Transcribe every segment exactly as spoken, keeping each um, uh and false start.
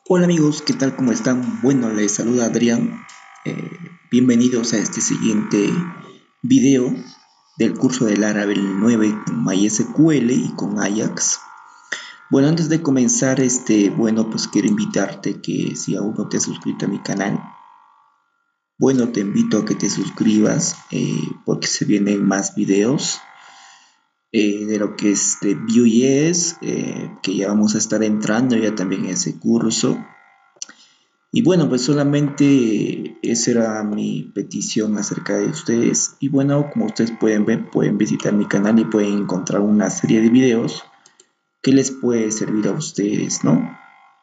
Hola amigos, ¿qué tal? ¿Cómo están? Bueno, les saluda Adrián. Eh, bienvenidos a este siguiente video del curso del Laravel nueve con MySQL y con Ajax. Bueno, antes de comenzar, este, bueno, pues quiero invitarte que si aún no te has suscrito a mi canal, bueno, te invito a que te suscribas eh, porque se vienen más videos eh, de lo que es de Vue.js, eh, que ya vamos a estar entrando ya también en ese curso. Y bueno, pues solamente esa era mi petición acerca de ustedes. Y bueno, como ustedes pueden ver, pueden visitar mi canal y pueden encontrar una serie de videos que les puede servir a ustedes, ¿no?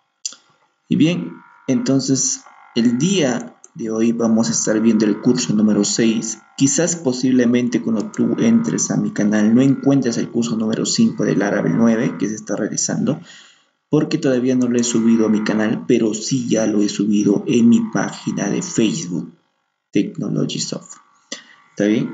Y bien, entonces el día de hoy vamos a estar viendo el curso número seis. Quizás posiblemente cuando tú entres a mi canal no encuentres el curso número cinco del Laravel nueve que se está realizando, porque todavía no lo he subido a mi canal, pero sí ya lo he subido en mi página de Facebook, Technologysoft. ¿Está bien?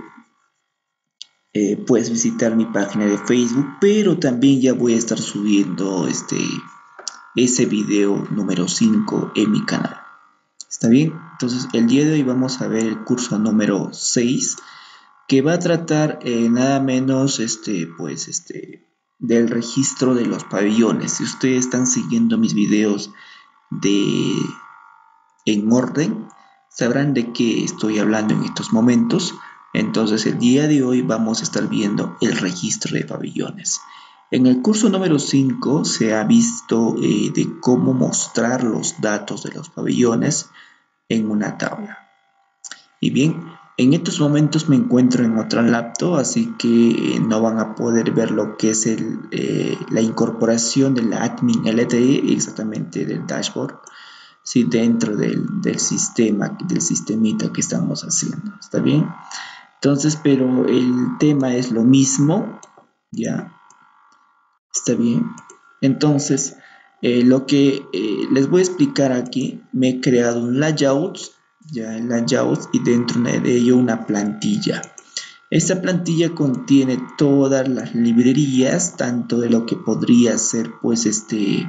Eh, puedes visitar mi página de Facebook, pero también ya voy a estar subiendo este, ese video número cinco en mi canal. ¿Está bien? Entonces el día de hoy vamos a ver el curso número seis, que va a tratar eh, nada menos este, pues, este, del registro de los pabellones. Si ustedes están siguiendo mis videos de en orden, sabrán de qué estoy hablando en estos momentos. Entonces el día de hoy vamos a estar viendo el registro de pabellones. En el curso número cinco se ha visto eh, de cómo mostrar los datos de los pabellones en una tabla. Y bien, en estos momentos me encuentro en otra laptop, así que eh, no van a poder ver lo que es el, eh, la incorporación de la admin L T E, exactamente del dashboard, sí, dentro del, del sistema, del sistemita que estamos haciendo. ¿Está bien? Entonces, pero el tema es lo mismo, ¿ya? ¿Está bien? Entonces, eh, lo que eh, les voy a explicar aquí, me he creado un layout, ya el layout, y dentro de ello una plantilla. Esta plantilla contiene todas las librerías, tanto de lo que podría ser, pues, este,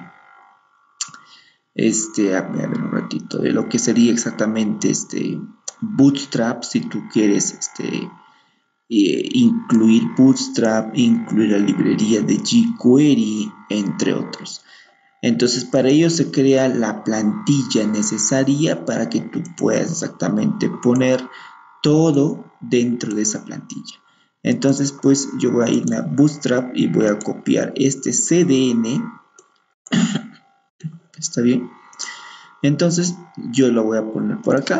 este, a ver, un ratito, de lo que sería exactamente este Bootstrap, si tú quieres, este, eh, incluir Bootstrap, incluir la librería de jQuery, entre otros. Entonces, para ello se crea la plantilla necesaria para que tú puedas exactamente poner todo dentro de esa plantilla. Entonces, pues yo voy a irme a Bootstrap y voy a copiar este C D N. ¿Está bien? Entonces, yo lo voy a poner por acá.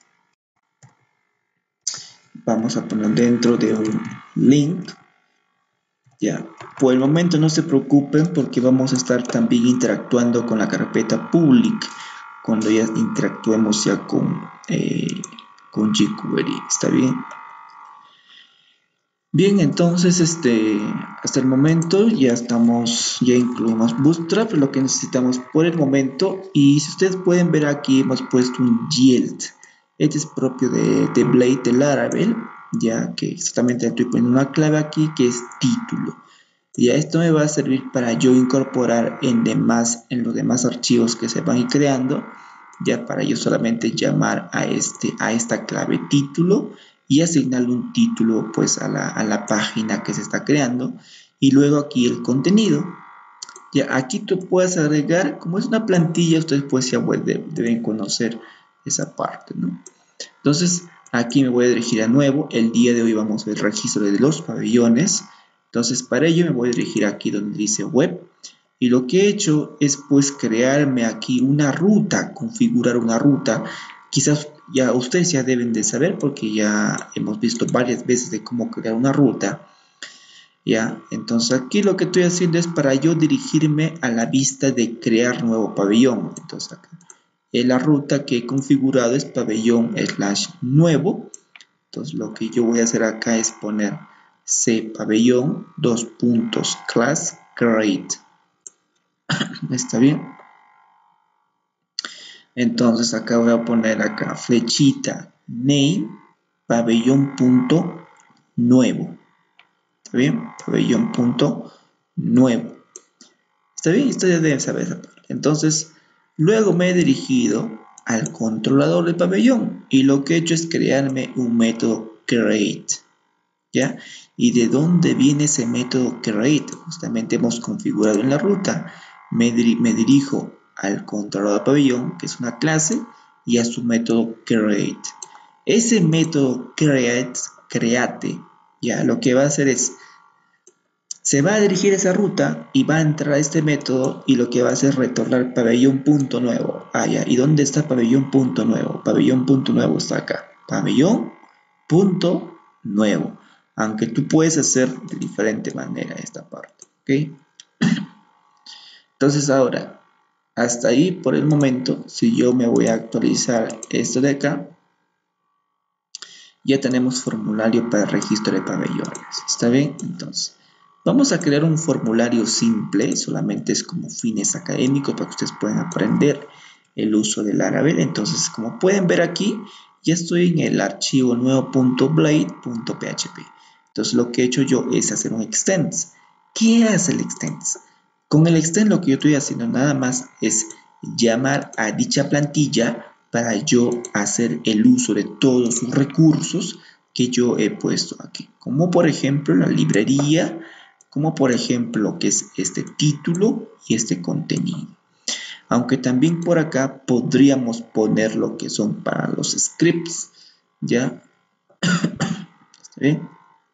Vamos a poner dentro de un link. Ya, por el momento no se preocupen porque vamos a estar también interactuando con la carpeta public cuando ya interactuemos ya con, eh, con jQuery. ¿Está bien? Bien, entonces este, hasta el momento ya estamos, ya incluimos Bootstrap, lo que necesitamos por el momento. Y si ustedes pueden ver aquí hemos puesto un yield. Este es propio de, de Blade de Laravel, ya que exactamente estoy poniendo una clave aquí que es título. Y esto me va a servir para yo incorporar en, demás, en los demás archivos que se van a ir creando, ya para yo solamente llamar a, este, a esta clave título y asignarle un título pues a la, a la página que se está creando, y luego aquí el contenido. Ya aquí tú puedes agregar, como es una plantilla, ustedes pues ya deben conocer esa parte, ¿no? Entonces aquí me voy a dirigir a nuevo. El día de hoy vamos a ver el registro de los pabellones. Entonces para ello me voy a dirigir aquí donde dice web, y lo que he hecho es pues crearme aquí una ruta, configurar una ruta. Quizás ya ustedes ya deben de saber porque ya hemos visto varias veces de cómo crear una ruta. Ya, entonces aquí lo que estoy haciendo es para yo dirigirme a la vista de crear nuevo pabellón. Entonces acá, en la ruta que he configurado es pabellón slash nuevo. Entonces lo que yo voy a hacer acá es poner c pabellón dos puntos class create. ¿Está bien? Entonces acá voy a poner acá flechita name pabellón punto nuevo. ¿Está bien? Pabellón punto nuevo. ¿Está bien? Esto ya deben saber esa parte. Entonces Luego me he dirigido al controlador del pabellón y lo que he hecho es crearme un método create, ¿ya? ¿Y de dónde viene ese método create? Justamente hemos configurado en la ruta. Me, dir me dirijo al controlador del pabellón, que es una clase, y a su método create. Ese método create, create, ya lo que va a hacer es, se va a dirigir a esa ruta y va a entrar a este método y lo que va a hacer es retornar pabellón punto nuevo. Ah, ya. ¿Y dónde está pabellón punto nuevo? Pabellón punto nuevo está acá. Pabellón punto nuevo. Aunque tú puedes hacer de diferente manera esta parte, ¿ok? Entonces ahora, hasta ahí por el momento, si yo me voy a actualizar esto de acá, ya tenemos formulario para registro de pabellones. ¿Está bien? Entonces, vamos a crear un formulario simple, solamente es como fines académicos para que ustedes puedan aprender el uso del Laravel. Entonces, como pueden ver aquí, ya estoy en el archivo nuevo.blade.php. Entonces, lo que he hecho yo es hacer un extends. ¿Qué hace el extends? Con el extend lo que yo estoy haciendo nada más es llamar a dicha plantilla para yo hacer el uso de todos sus recursos que yo he puesto aquí, como por ejemplo la librería, como por ejemplo que es este título y este contenido. Aunque también por acá podríamos poner lo que son para los scripts, ¿ya? ¿Está bien?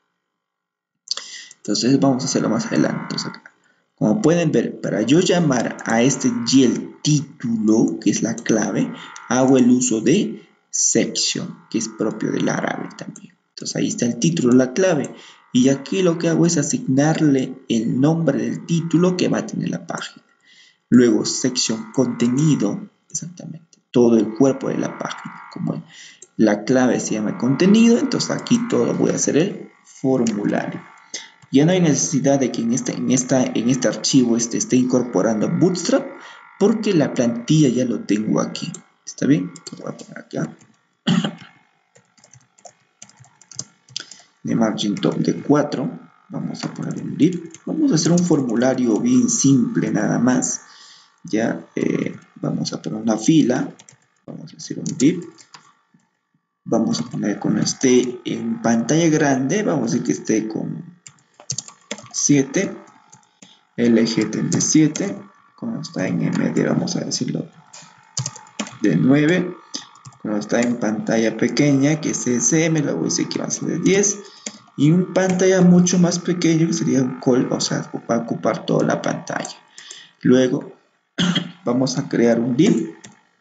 Entonces vamos a hacerlo más adelante. Entonces acá, como pueden ver, para yo llamar a este y el título, que es la clave, hago el uso de section, que es propio del Laravel también. Entonces ahí está el título, la clave. Y aquí lo que hago es asignarle el nombre del título que va a tener la página. Luego section contenido, exactamente, todo el cuerpo de la página. Como la clave se llama contenido, entonces aquí todo voy a hacer el formulario. Ya no hay necesidad de que en este, en esta, en este archivo este, esté incorporando Bootstrap porque la plantilla ya lo tengo aquí. ¿Está bien? Lo voy a poner acá. De margin top de cuatro. Vamos a poner un div. Vamos a hacer un formulario bien simple nada más. Ya eh, vamos a poner una fila. Vamos a hacer un div. Vamos a poner cuando esté en pantalla grande. Vamos a decir que esté con siete. El eje de siete, cuando está en M D vamos a decirlo de nueve, cuando está en pantalla pequeña que es S M, le voy a decir que va a ser de diez, y un pantalla mucho más pequeño que sería un call, o sea, va a ocupar toda la pantalla. Luego vamos a crear un div,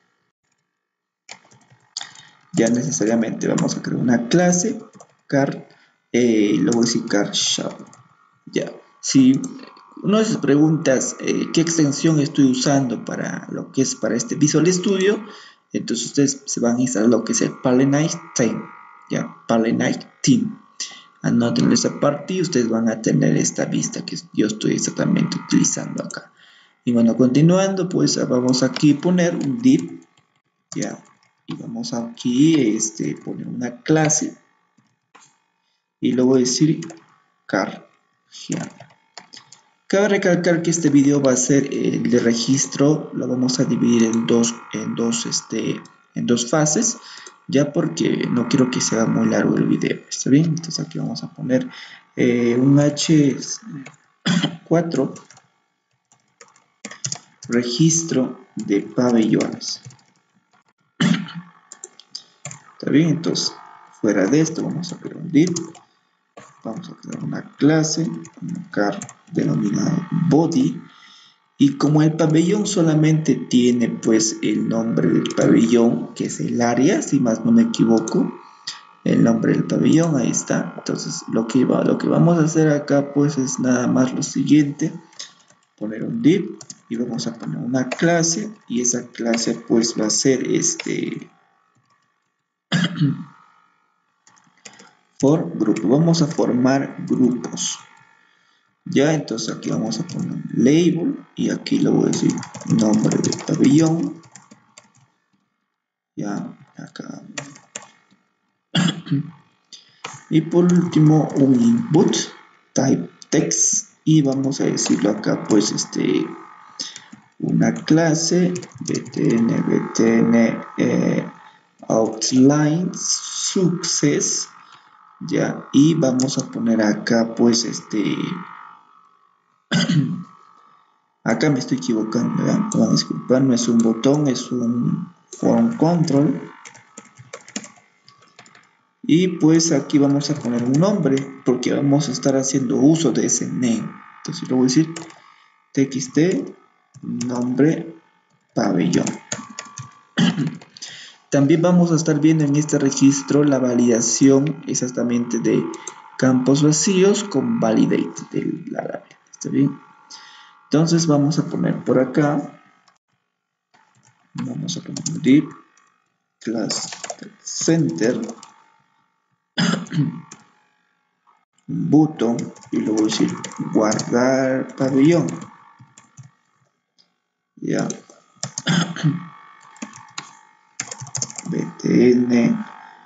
ya necesariamente vamos a crear una clase, car, eh, le voy a decir car show, ya, si una de sus preguntas, eh, ¿qué extensión estoy usando para lo que es para este Visual Studio? Entonces ustedes se van a instalar lo que es el Palenite Team, ya, Palenite Team. Anoten esa parte y ustedes van a tener esta vista que yo estoy exactamente utilizando acá. Y bueno, continuando, pues vamos aquí a poner un div, ya, y vamos aquí este, poner una clase y luego decir car, ya. Cabe recalcar que este video va a ser el de registro, lo vamos a dividir en dos, en dos, este, en dos fases, ya porque no quiero que sea muy largo el video, ¿está bien? Entonces aquí vamos a poner eh, un hache cuatro, registro de pabellones, ¿está bien? Entonces, fuera de esto vamos a crear un div, vamos a crear una clase, un car denominado body. Y como el pabellón solamente tiene pues el nombre del pabellón, que es el área, si más no me equivoco, el nombre del pabellón, ahí está. Entonces lo que, va, lo que vamos a hacer acá pues es nada más lo siguiente, poner un div y vamos a poner una clase y esa clase pues va a ser este for grupo. Vamos a formar grupos. Ya, entonces aquí vamos a poner un label y aquí le voy a decir nombre del pabellón. Ya, acá. Y por último un input type text y vamos a decirlo acá pues este una clase btn btn eh, outline success, ya, y vamos a poner acá pues este acá me estoy equivocando, ¿ya? Me van a disculpar, no es un botón, es un form control. Y pues aquí vamos a poner un nombre porque vamos a estar haciendo uso de ese name. Entonces le voy a decir txt nombre pabellón. También vamos a estar viendo en este registro la validación exactamente de campos vacíos con validate del Laravel. ¿Está bien? Entonces vamos a poner por acá, vamos a poner div class center button y luego decir guardar pabellón, ya, btn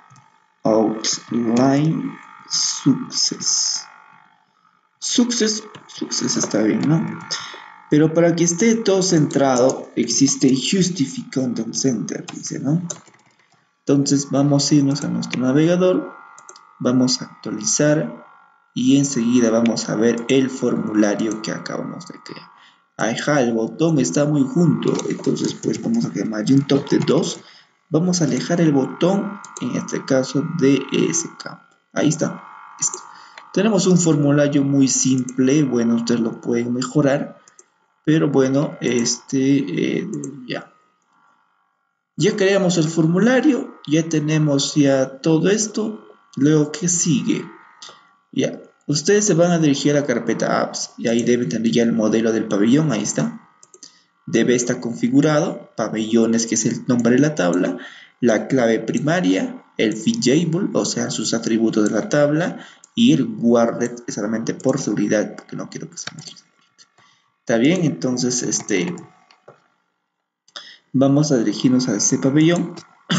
outline success success success está bien, ¿no? Pero para que esté todo centrado existe justify content center, dice, ¿no? Entonces vamos a irnos a nuestro navegador, vamos a actualizar y enseguida vamos a ver el formulario que acabamos de crear. Ajá, el botón está muy junto, entonces pues vamos a crear margin top de dos. Vamos a alejar el botón, en este caso, de ese campo. Ahí está. Listo. Tenemos un formulario muy simple, bueno, ustedes lo pueden mejorar, pero bueno, este, eh, ya. Ya creamos el formulario, ya tenemos ya todo esto. Luego, ¿qué sigue? Ya, ustedes se van a dirigir a la carpeta apps y ahí deben tener ya el modelo del pabellón, ahí está. Debe estar configurado, pabellones que es el nombre de la tabla, la clave primaria, el fetchable, o sea sus atributos de la tabla, y el guarded solamente por seguridad, porque no quiero que se me quede. Está bien, entonces este vamos a dirigirnos a ese pabellón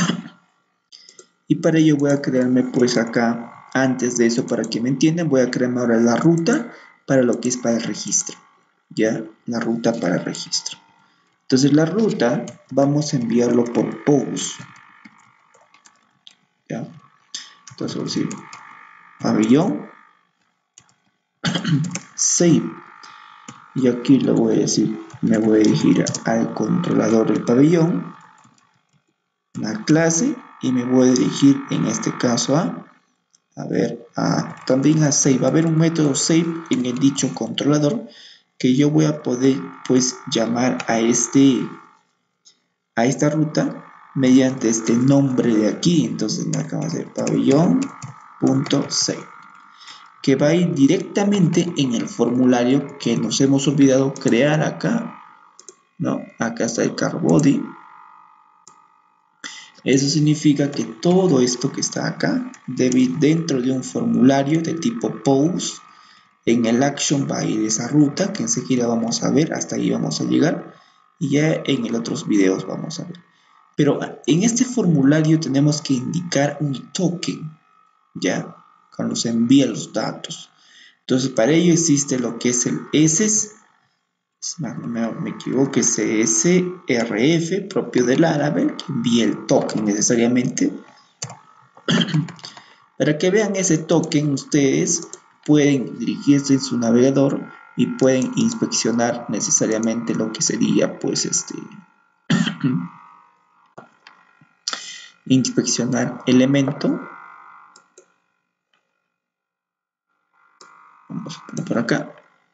y para ello voy a crearme pues acá, antes de eso, para que me entiendan, voy a crearme ahora la ruta para lo que es para el registro, ya, la ruta para el registro. Entonces la ruta vamos a enviarlo por post, ya. Entonces voy a decir pabellón save y aquí le voy a decir, me voy a dirigir al controlador del pabellón, la clase, y me voy a dirigir en este caso a a ver, a, también a save. Va a haber un método save en el dicho controlador que yo voy a poder pues llamar a este a esta ruta mediante este nombre de aquí. Entonces me acaba de hacer pabellón.save, que va a ir directamente en el formulario que nos hemos olvidado crear acá, ¿no? Acá está el car body. Eso significa que todo esto que está acá debe ir dentro de un formulario de tipo post. En el action va a ir esa ruta que enseguida vamos a ver, hasta ahí vamos a llegar y ya en el otros videos vamos a ver. Pero en este formulario tenemos que indicar un token, ya, cuando se envían los datos. Entonces para ello existe lo que es el S, no me, me equivoco, es S R F propio del Laravel, que envía el token necesariamente. Para que vean ese token, ustedes pueden dirigirse en su navegador y pueden inspeccionar necesariamente lo que sería pues este inspeccionar elemento. Vamos a poner por acá.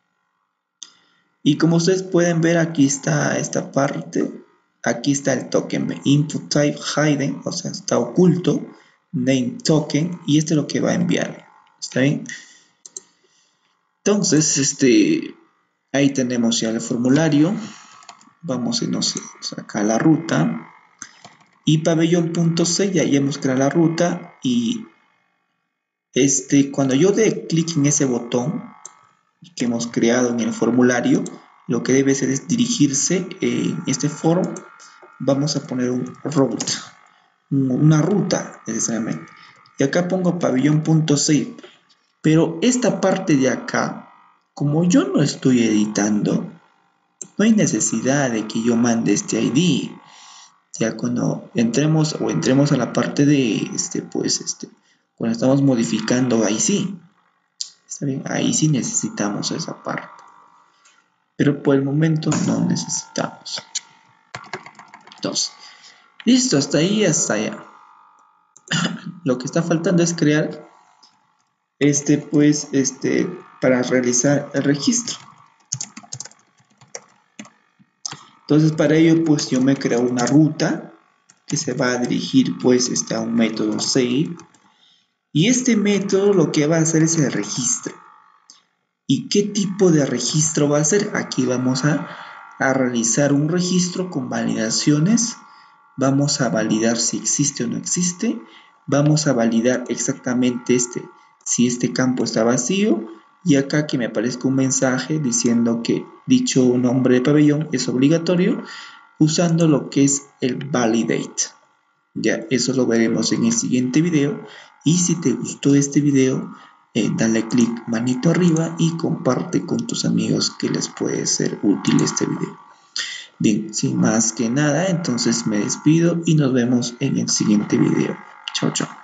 Y como ustedes pueden ver, aquí está esta parte. Aquí está el token input type hidden, o sea, está oculto. Name token, y este es lo que va a enviar. ¿Está bien? Entonces, este, ahí tenemos ya el formulario. Vamos a irnos acá a la ruta. Y pabellón.c, ya hemos creado la ruta. Y este, cuando yo dé clic en ese botón que hemos creado en el formulario, lo que debe hacer es dirigirse en este foro. Vamos a poner un route, una ruta necesariamente. Y acá pongo pabellón.save. Pero esta parte de acá, como yo no estoy editando, no hay necesidad de que yo mande este I D. Ya cuando entremos o entremos a la parte de este, pues este, cuando estamos modificando, ahí sí, está bien, ahí sí necesitamos esa parte. Pero por el momento no necesitamos. Entonces, listo, hasta ahí, hasta allá. Lo que está faltando es crear este, pues, este, para realizar el registro. Entonces, para ello, pues, yo me creo una ruta que se va a dirigir, pues, este, a un método save. Y este método lo que va a hacer es el registro. ¿Y qué tipo de registro va a ser? Aquí vamos a, a realizar un registro con validaciones. Vamos a validar si existe o no existe. Vamos a validar exactamente este, si este campo está vacío. Y acá que me aparezca un mensaje diciendo que dicho nombre de pabellón es obligatorio usando lo que es el validate. Ya, eso lo veremos en el siguiente video. Y si te gustó este video, eh, dale click manito arriba y comparte con tus amigos que les puede ser útil este video. Bien, sin más que nada, entonces me despido y nos vemos en el siguiente video. Chao, chao.